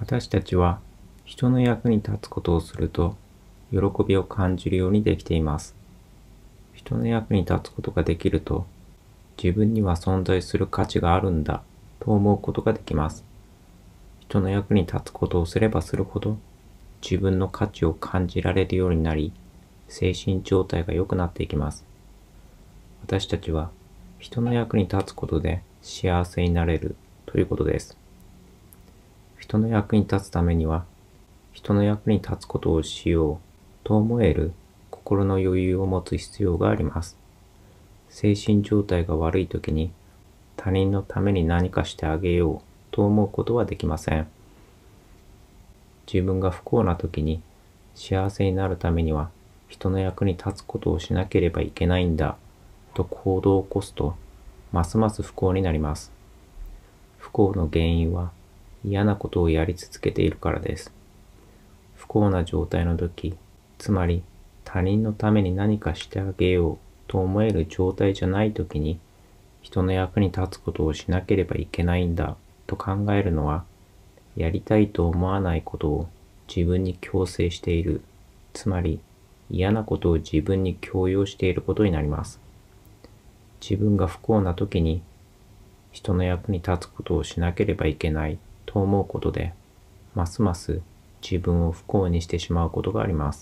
私たちは人の役に立つことをすると喜びを感じるようにできています。人の役に立つことができると自分には存在する価値があるんだと思うことができます。人の役に立つことをすればするほど自分の価値を感じられるようになり、精神状態が良くなっていきます。私たちは人の役に立つことで幸せになれるということです。人の役に立つためには、人の役に立つことをしようと思える心の余裕を持つ必要があります。精神状態が悪いときに他人のために何かしてあげようと思うことはできません。自分が不幸なときに幸せになるためには人の役に立つことをしなければいけないんだと行動を起こすと、ますます不幸になります。不幸の原因は嫌なことをやり続けているからです。不幸な状態の時、つまり他人のために何かしてあげようと思える状態じゃない時に、人の役に立つことをしなければいけないんだと考えるのは、やりたいと思わないことを自分に強制している、つまり嫌なことを自分に強要していることになります。自分が不幸な時に人の役に立つことをしなければいけないと思うことで、ますます自分を不幸にしてしまうことがあります。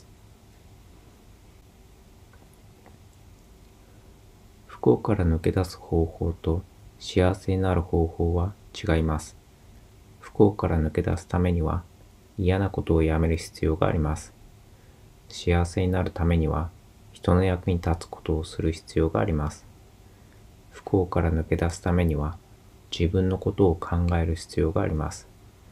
不幸から抜け出す方法と幸せになる方法は違います。不幸から抜け出すためには嫌なことをやめる必要があります。幸せになるためには人の役に立つことをする必要があります。不幸から抜け出すためには自分のことを考える必要があります。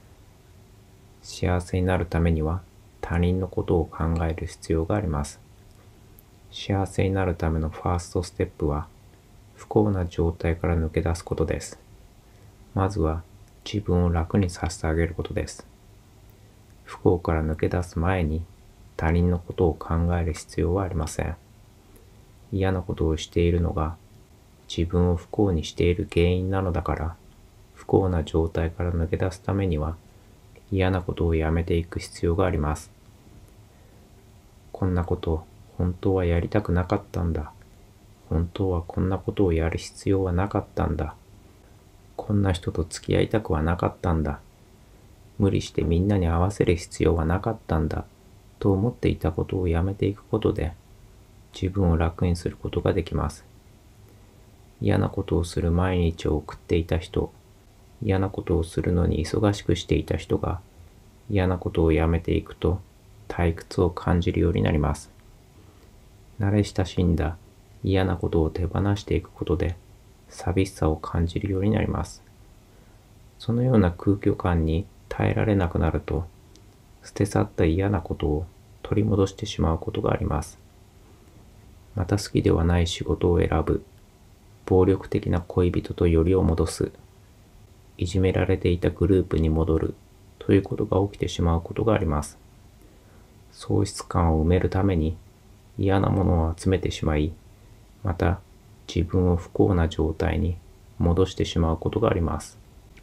幸せになるためには他人のことを考える必要があります。幸せになるためのファーストステップは不幸な状態から抜け出すことです。まずは自分を楽にさせてあげることです。不幸から抜け出す前に他人のことを考える必要はありません。嫌なことをしているのが自分を不幸にしている原因なのだから、不幸な状態から抜け出すためには嫌なことをやめていく必要があります。こんなこと本当はやりたくなかったんだ。本当はこんなことをやる必要はなかったんだ。こんな人と付き合いたくはなかったんだ。無理してみんなに合わせる必要はなかったんだ。と思っていたことをやめていくことで、自分を楽にすることができます。嫌なことをする毎日を送っていた人、嫌なことをするのに忙しくしていた人が、嫌なことをやめていくと退屈を感じるようになります。慣れ親しんだ嫌なことを手放していくことで寂しさを感じるようになります。そのような空虚感に耐えられなくなると、捨て去った嫌なことを取り戻してしまうことがあります。また好きではない仕事を選ぶ、暴力的な恋人とよりを戻す、いじめられていたグループに戻るということが起きてしまうことがあります。喪失感を埋めるために嫌なものを集めてしまい、また自分を不幸な状態に戻してしまうことがあります。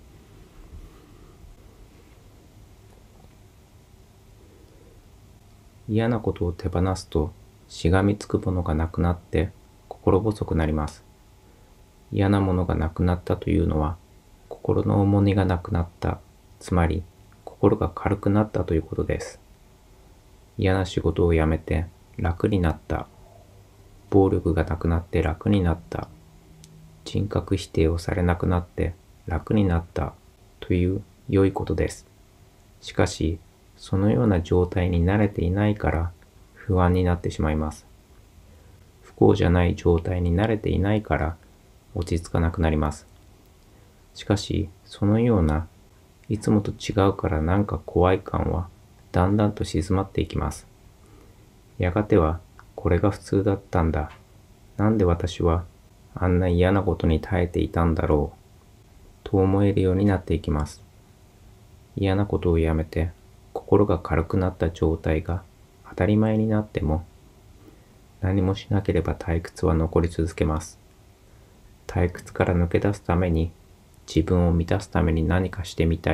嫌なことを手放すとしがみつくものがなくなって心細くなります。嫌なものがなくなったというのは心の重荷がなくなった、つまり心が軽くなったということです。嫌な仕事を辞めて楽になった。暴力がなくなって楽になった。人格否定をされなくなって楽になったという良いことです。しかし、そのような状態に慣れていないから不安になってしまいます。不幸じゃない状態に慣れていないから落ち着かなくなります。しかし、そのようないつもと違うからなんか怖い感はだんだんと静まっていきます。やがてはこれが普通だったんだ。なんで私はあんな嫌なことに耐えていたんだろう。と思えるようになっていきます。嫌なことをやめて心が軽くなった状態が当たり前になっても、何もしなければ退屈は残り続けます。退屈から抜け出すために自分を満たすために何かしてみたい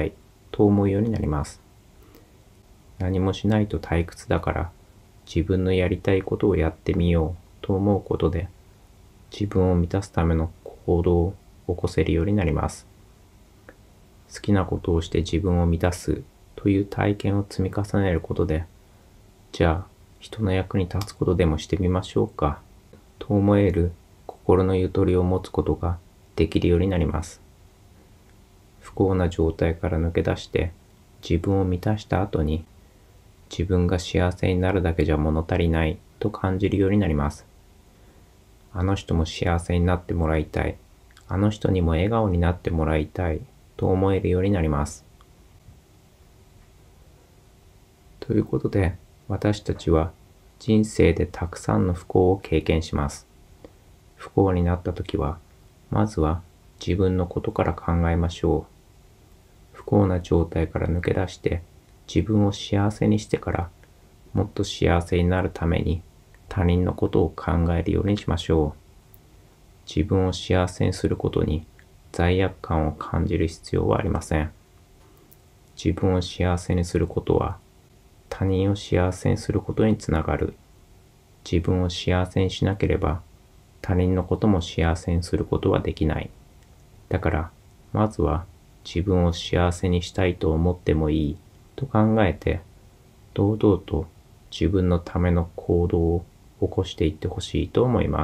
と思うようになります。何もしないと退屈だから自分のやりたいことをやってみようと思うことで自分を満たすための行動を起こせるようになります。好きなことをして自分を満たすという体験を積み重ねることで、じゃあ人の役に立つことでもしてみましょうかと思える心のゆとりを持つことができるようになります。不幸な状態から抜け出して自分を満たした後に自分が幸せになるだけじゃ物足りないと感じるようになります。あの人も幸せになってもらいたい。あの人にも笑顔になってもらいたいと思えるようになります。ということで、私たちは人生でたくさんの不幸を経験します。不幸になったときは、まずは自分のことから考えましょう。不幸な状態から抜け出して自分を幸せにしてから、もっと幸せになるために他人のことを考えるようにしましょう。自分を幸せにすることに罪悪感を感じる必要はありません。自分を幸せにすることは他人を幸せにすることにつながる。自分を幸せにしなければ他人のことも幸せにすることはできない。だからまずは自分を幸せにしたいと思ってもいいと考えて堂々と自分のための行動を起こしていってほしいと思います。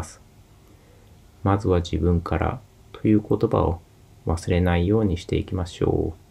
まずは自分からという言葉を忘れないようにしていきましょう。